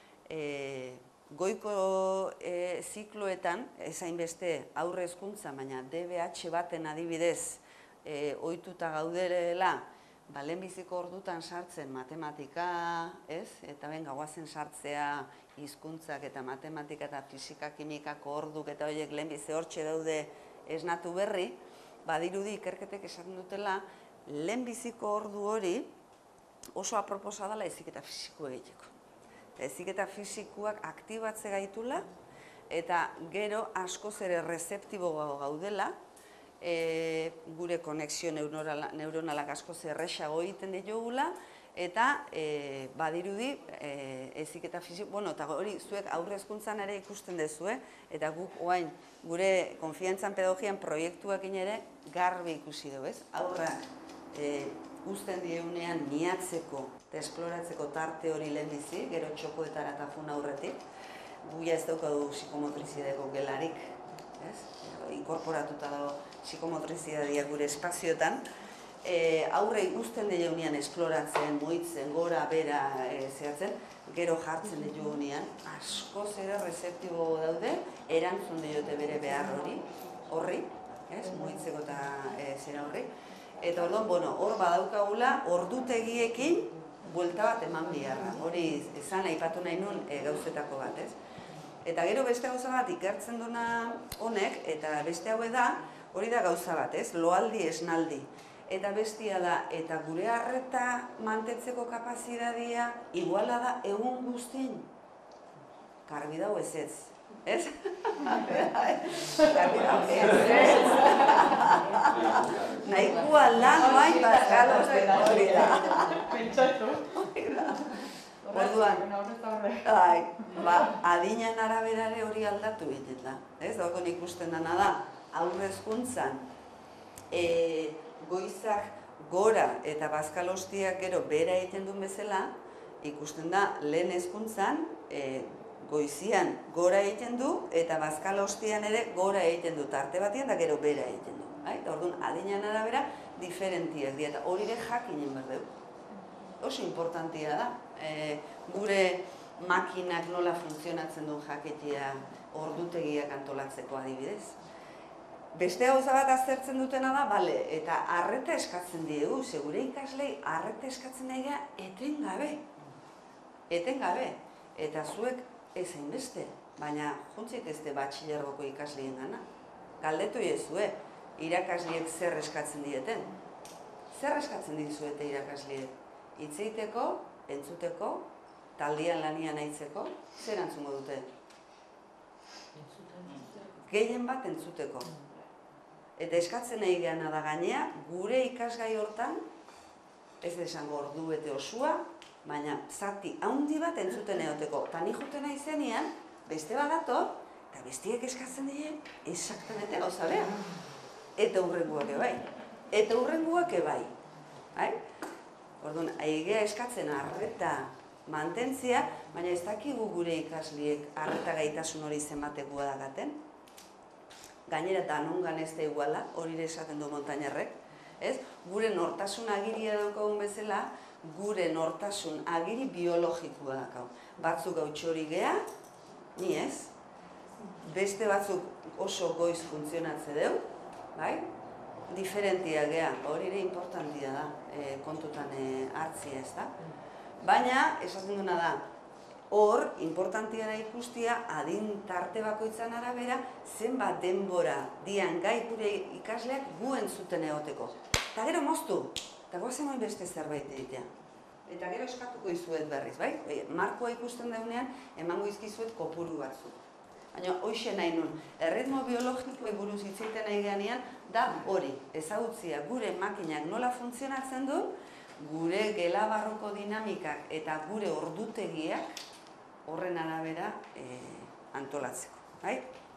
goiko zikloetan, ezain beste aurre hezkuntza, baina DBH baten adibidez ohituta gauderela, lehenbiziko ordutan sartzen matematika, eta guazen sartzea hizkuntzak eta matematika eta fisika kimikako orduk eta horiek lehenbizi hortxe daude esnatu berri, badirudi ikerketek esaten dutela, lehenbiziko ordu hori oso aproposa dela heziketa fisikoa egiteko. Heziketa fisikoak aktibatze gaitula eta gero askoz ere rezeptibo gaudela, gure konexio neuronalak askoz erresago egiten ditugula, eta badirudi heziketa fisiko, eta hori zuek aurre hezkuntzan ere ikusten duzu, eta guk oain gure konfiantzan pedagogian proiektuak ere garbi ikusi dugu, ez? Aurrak uzten diegunean miatzeko eta esploratzeko tarte hori lehenbizi, gero txokoetara eta fun aurretik, guia ez daukagu psikomotrizideko gelarik, inkorporatuta dago psikomotrizidadia gure espazioetan, aurre ikusten diegunean esploratzen, muitzen, gora, bera, zehatzen, gero jartzen diegunean, askoz ere rezeptibo daude, erantzun diote bere behar horri, muitzeko eta zera horri. Eta orduan, hor badaukagula, ordutegiekin buelta bat eman biharra. Hori esan aipatu nahi nun gauzetako bat, ez? Eta gero beste gauza bat ikertzen duna honek, eta beste haue da, hori da gauza bat, ez? Loaldi esnaldi. eta bestia da, eta gure arreta mantentzeko kapazitatea iguala da egun guztien. Garbi dago ezetz, ez? Garbi dago ezetz. Nahikoa lan bain bazkaloste hori da. Pentsatu. Orduan, adinan araberare hori aldatu egiten da. Ez, dagoen ikusten dena da, aurre hezkuntzan goizak gora eta bazkalostiak gero bera egiten duen bezala, ikusten da lehen hezkuntzan goizian gora egiten du eta bazkalostian ere gora egiten du, tarte batean da gero bera egiten du. Orduan, adinan arabera diferentiak dira, eta hori ere jakinen behar dugu. Oso importantia da, gure makinak nola funtzionatzen duen jaketia ordutegiak antolatzeko adibidez. Beste gauza bat aztertzen dutena da, bale, eta arreta eskatzen diegu, gure ikaslei arreta eskatzen nahi gara etengabe. Etengabe. Eta zuek ez hainbeste, baina juntzik ez de batxilergoko ikasleen gana. Galdetu iezue, irakasleek zer eskatzen dieten. Zer eskatzen dizuete irakasleek? Hitz egiteko, entzuteko, taldean lanian aitzeko, zer antzungo dute? Gehien bat entzuteko. Eta eskatzen nahi geana da gainea, gure ikasgai hortan, ez desango ordu bete osua, baina zati handi bat entzuten egoteko. Eta ni juten nahi zenean, beste badator, eta bestiek eskatzen dien, exactamente gauza behar. Eta hurrenguak ebai. Eta hurrenguak ebai. Orduan, aigea eskatzen arreta mantentzia, baina ez dakigu gure ikasliek arreta gaitasun hori zenbatekoa dagaten. Gainera danongan ez da iguala, hori esaten du Montainerrek. Gure nortasun agiria daukagun bezala, gure nortasun agiri biologikoa dakau. Batzuk gautxori gea, ni ez. Beste batzuk oso goiz funtzionatze deu, bai? Diferentia gea, hori ere importantia da, kontutan hartzia ez da. Baina, esaten duna da, hor, importantia da ikustia, adin tarte bakoitzan arabera, zenbat denbora dian gai gure ikasleak gu entzuten egoteko. Eta gero moztu, eta goazen hori beste zerbait egitea. Eta gero eskatuko izuet berriz, bai? Markoa ikusten daunean, emango izkizuet kopuru batzuk. Baina, hoxe nahi nun, erritmo biologikoa buruz hitz egiten nahi ganean, da hori, ezagutzia gure makinak nola funtzionatzen du, gure gela barroko dinamikak eta gure ordutegiak horren arabera antolatzeko.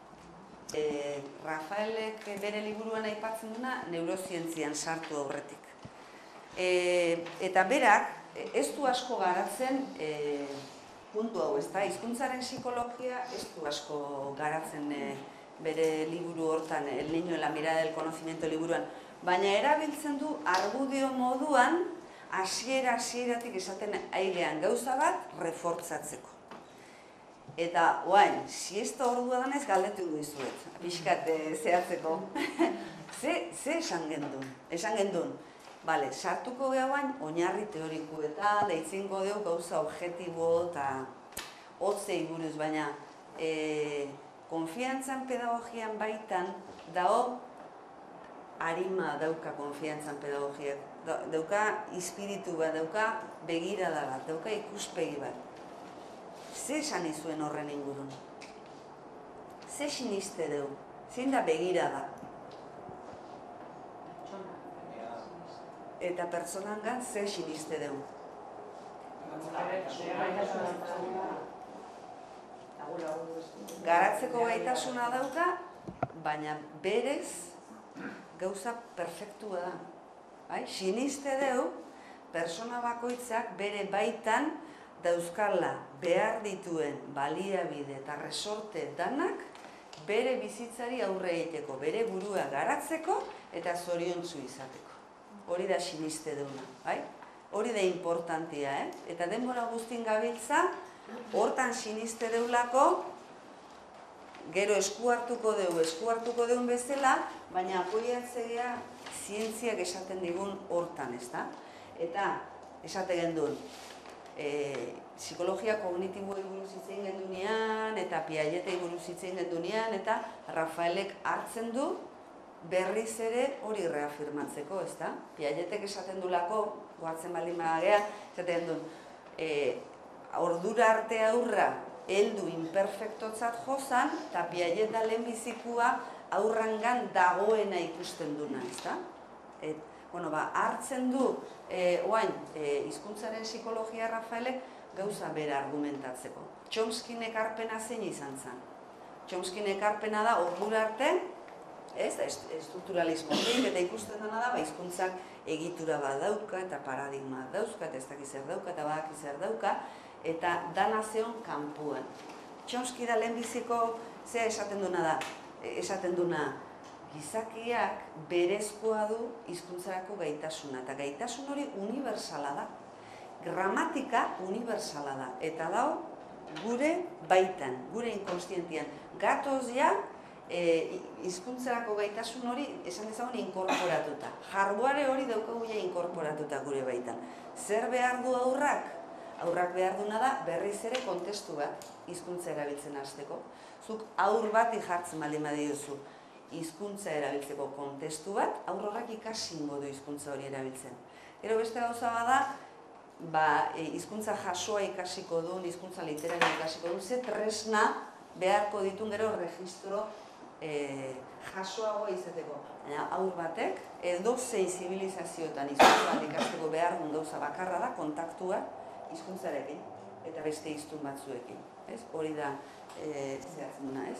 Rafaelek bere liburuan aipatzen duna neurozientzian sartu aurretik. Eta berak, ez du asko garatzen puntu hau, ez da, hizkuntzaren psikologia ez du asko garatzen bere liburu hortan, El niño en la mirada del conocimiento liburuan, baina erabiltzen du argudio moduan hasieratik esaten aigean gauza bat refortzatzeko. Eta, oain, siesta ordua danez galdetu dizuet, pixkat zehatzeko. Ze esan gendun? Esan gendun, bale, sartuko gehoain, oinarri teoriku eta deitzingo dugu gauza objektibo eta hotzei buruz, baina konfiantzan pedagogian baitan dago arima dauka konfiantzan pedagogiak. Dauka espiritu bat, dauka begirada bat, dauka ikuspegi bat. Ze esan izuen horren ingurun? Ze siniste dugu? Zein da begirada? Eta pertsonangan ze siniste dugu? Garatzeko gaitasuna dauka, baina berez gauza perfektua da. Siniste dugu, pertsona bakoitzak bere baitan dauzkala behar dituen baliabide eta resorte danak bere bizitzari aurre egiteko, bere burua garatzeko eta zoriontsu izateko. Hori da siniste duguna, hori da importantia, eta denbora guztin gabiltza, hortan siniste deulako, gero esku hartuko deun bezala, baina apoiatzea zientziak esaten digun hortan, ez da? Eta, esate gendun, psikologia kognitiboei buruz hitzein gendunean, eta Piagetei buruz hitzein gendunean, eta Rafaelek hartzen du, berriz ere hori reafirmatzeko, ezta? Piagetek esaten dulako, goatzen baldin badagea, esaten du, ordura arte aurra heldu imperfektotzat jozan, eta Piaget da lehenbizikua aurrangan dagoena ikusten duna, ezta? Hartzen du, oain, hizkuntzaren psikologia Rafaelek gauza bera argumentatzeko. Chomskyn ekarpena zein izan zen? Chomskyn ekarpena da ordura arte, estrukturalismotik, eta ikusten dena da, hizkuntzak egitura bat dauka, eta paradigma dauzka, eta ez dakiz zer dauka, eta badakiz zer dauka, eta dana zeon kanpuan. Chomsky da lehenbiziko, zea esaten duna, gizakiak berezkoa du hizkuntzarako gaitasuna, eta gaitasun hori unibertsala da. Gramatika unibertsala da, eta dago gure baitan, gure inkonstientian. Gatoz ja, hizkuntzarako gaitasun hori, esan dezagun, inkorporatuta. Hardware hori daukagu ja inkorporatuta gure baitan. Zer behar du aurrak? Aurrak behar duna da berriz ere kontestu bat hizkuntza erabiltzen hasteko. Zuk aur bat jartzen baldin badiozu hizkuntza erabiltzeko kontestu bat, aur horrek ikasingo du hizkuntza hori erabiltzen. Gero beste gauza bada, hizkuntza jasoa ikasiko duen, hizkuntza literarioa ikasiko duen, ze tresna beharko ditun gero registro jasoagoa izateko. Aur batek, edozein zibilizazioetan hizkuntza bat ikasteko behar duen gauza bakarra da, kontaktua hizkuntzarekin eta beste hiztun batzuekin. Hori da zehazten duna, ez?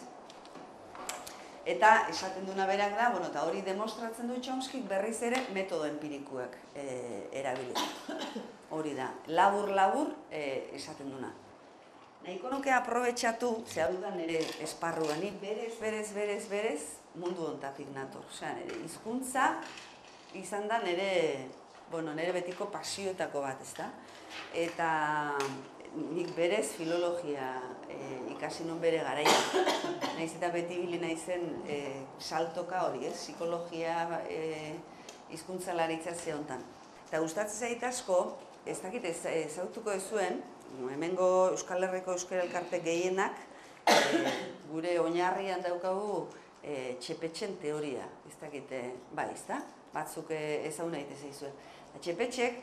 Eta esaten duna berak da, eta hori demostratzen du Chomskyk berriz ere metodo empirikuak erabili. Hori da, labur-labur esaten duna. Nahiko nuke aprobetxatu, zehar dudan nire esparruan, berez mundu ontatik nator. Osea, nire hizkuntza izan da nire betiko pasioetako bat, ezta? Eta nik berez filologia ikasi nun bere garaia. Naiz eta beti ibili naizen saltoka hori, psikologia hizkuntzalaritza hontan. Eta gustatzen zait asko, ez dakit ezagutuko duzuen, hemengo Euskal Herriko Euskara Elkarte gehienak gure oinarrian daukagu Txepetxen teoria, ez dakit, bai, ezta? Batzuk ezaguna egite zaizuen. Txepetxek,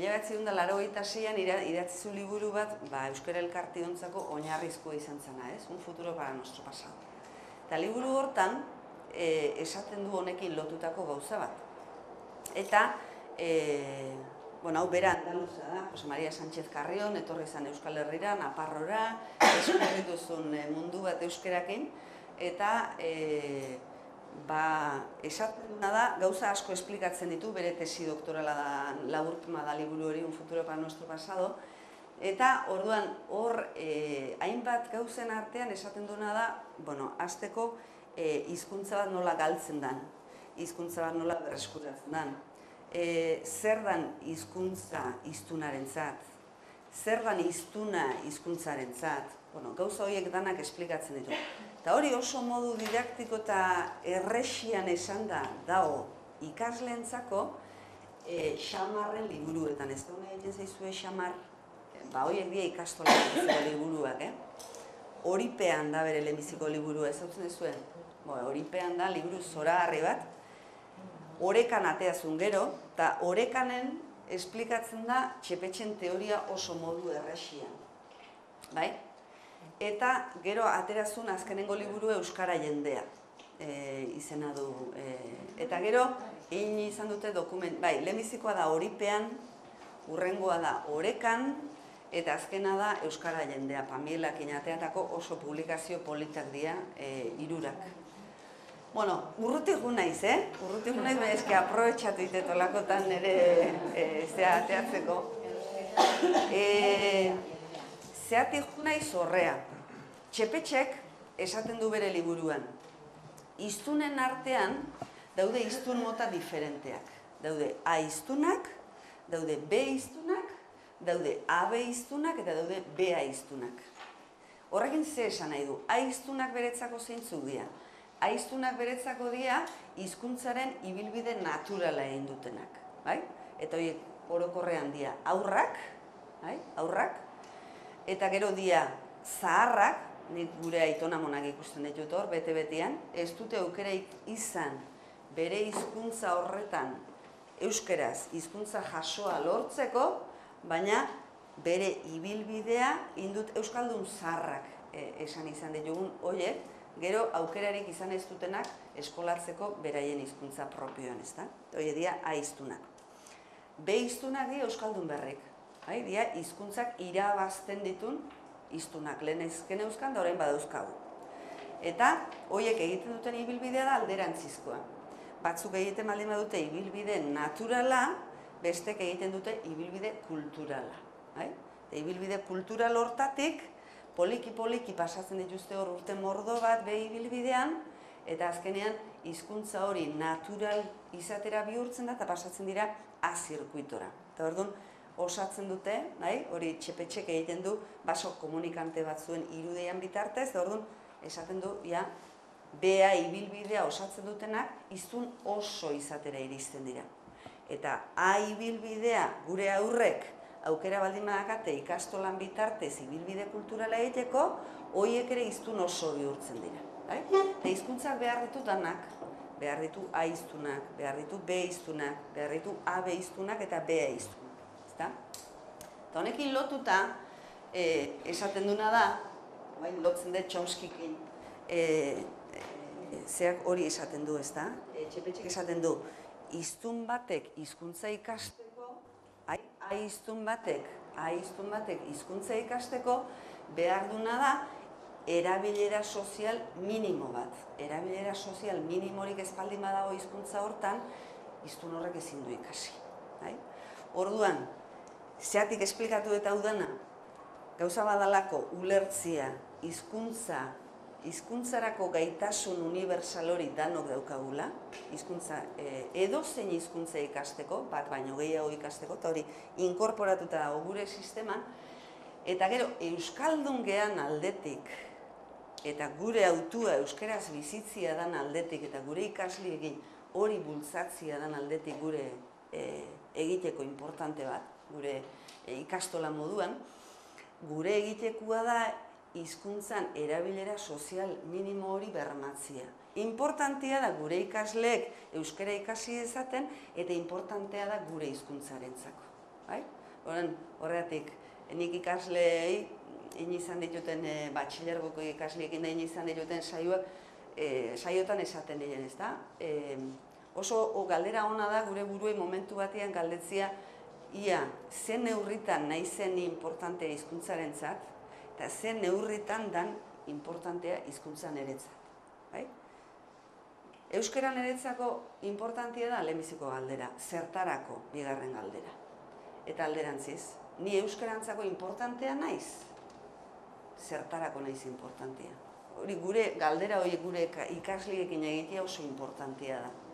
1986an idatzi zu liburu bat Euskara Elkarteontzako oinarrizkoa izan zena, Un futuro para nuestro pasado. Eta liburu hortan esaten du honekin lotutako gauza bat. Eta, hau bera andaluza da, Jose Maria Sánchez Carrion, etorri zen Euskal Herrira, Naparrora, eskurrituzun mundu bat euskerakin, eta esaten duna da, gauza asko esplikatzen ditu, bere tesi doktorala da, laburpema da liburu hori, Un futuro para nuestro pasado, eta orduan hor hainbat gauzen artean esaten duna da, hasteko hizkuntza bat nola galtzen den, hizkuntza bat nola berreskuratzen den, zer dan hizkuntza hiztunarentzat, zer dan hiztuna hizkuntzarentzat, gauza horiek danak esplikatzen ditu. Eta hori oso modu didaktiko eta errexian esan da dago ikasleentzako xamarren liburuetan. Ez da hona egiten zaizue xamar, horiek dira ikastolatzeko liburuak, Horipean da bere lehenbiziko liburua, ez hautzen duzuen? Horipean da liburu zoragarri bat, orekan ateazun gero, eta orekanen esplikatzen da Txepetxen teoria oso modu errexian. Bai? Eta gero aterazun azkenengo liburu Euskara jendea izena du. Eta gero egin izan dute dokument, lehenbizikoa da Horipean, hurrengoa da Orekan, eta azkena da Euskara jendea. Pamielak inateatako oso publikazio politak dira hirurak. Urrutik gu naiz, Urrutik gu naiz, eske aprobetxatu itetolakotan nire ateatzeko. Zeatik gu naiz horrea. Txepetxek esaten du bere liburuan. Hiztunen artean daude hiztun mota diferenteak. Daude A hiztunak, daude B hiztunak, daude AB hiztunak eta daude BA hiztunak. Horrekin ze esan nahi du, A hiztunak beretzako zeintzuk dira. A hiztunak beretzako dira hizkuntzaren ibilbide naturala egin dutenak. Eta horiek orokorrean dira aurrak, eta gero dira zaharrak, nik gure aitona monak ikusten ditut hor, bete-betean, ez dute aukeraik izan bere hizkuntza horretan euskeraz hizkuntza jasoa lortzeko, baina bere ibilbidea indut euskaldun zaharrak esan izan ditugun horiek, gero aukerarik izan ez dutenak eskolatzeko beraien hizkuntza propioan, ezta? Horiek dira A-hiztunak. B-hiztunak dira euskaldun berrik. Dira hizkuntzak irabazten ditun hiztunak. Lehen ezken euskan da orain badauzkagu. Eta horiek egiten duten ibilbidea da alderantzizkoa. Batzuk egiten baldin badute ibilbide naturala, bestek egiten dute ibilbide kulturala. Ibilbide kultural hortatik, poliki-poliki pasatzen dituzte hor urte mordo bat behi ibilbidean, eta azkenean hizkuntza hori natural izatera bihurtzen da, eta pasatzen dira A-zirkuitora. Eta orduan, osatzen dute, hori txepetxek egiten du, baso komunikante batzuen irudean bitartez, eta orduan, esaten du, BA ibilbidea osatzen dutenak, hiztun oso izatera iristen dira. Eta A ibilbidea gure aurrek aukera baldin badakate ikastolan bitartez ibilbide kulturala egiteko, horiek ere hiztun oso bihurtzen dira. Eta hizkuntzak behar ditu danak, behar ditu A-hiztunak, behar ditu B-hiztunak, behar ditu A-B-hiztunak eta B-hiztunak. Eta honekin lotuta, esaten duna da, lotzen dut Chomskykin, zeak hori esaten du, ezta? Txepetxek esaten du, hiztun batek hizkuntza ikasteko, A-hiztun batek hizkuntza ikasteko behar duna da erabilera sozial minimo bat. Erabilera sozial minimorik ez baldin badago hizkuntza hortan, hiztun horrek ezin du ikasi. Orduan, zeatik esplikatu eta udana, gauza badalako ulertzia, hizkuntzarako gaitasun unibertsal hori danok daukagula, edozein hizkuntza ikasteko, bat baino gehiago ikasteko, eta hori inkorporatuta dago gure sisteman, eta gero euskaldun gehan aldetik, eta gure autua euskeraz bizitzia dan aldetik, eta gure ikasliekin hori bultzatzia dan aldetik gure egiteko importante bat, gure ikastola moduan, gure egitekoa da hizkuntzan erabilera sozial minimo hori bermatzia. Importantea da gure ikasleek euskara ikasi dezaten, eta importantea da gure hizkuntzarentzako. Horregatik, nik ikasleei, izan dituten, batxilergoko ikasliekin da izan dituten saiotan esaten diren, ezta? Oso galdera ona da gure buruei momentu batean galdetzia ia zen neurritan nahi zen importantea hizkuntzarentzat, eta zen neurritan dan importantea hizkuntza niretzat. Euskara niretzako importantea da lehenbiziko galdera, zertarako bigarren galdera. Eta alderantziz, ni euskarantzako importantea naiz, zertarako naiz importantea. Hori gure galdera hori gure ikasliekin egitea oso importantea da.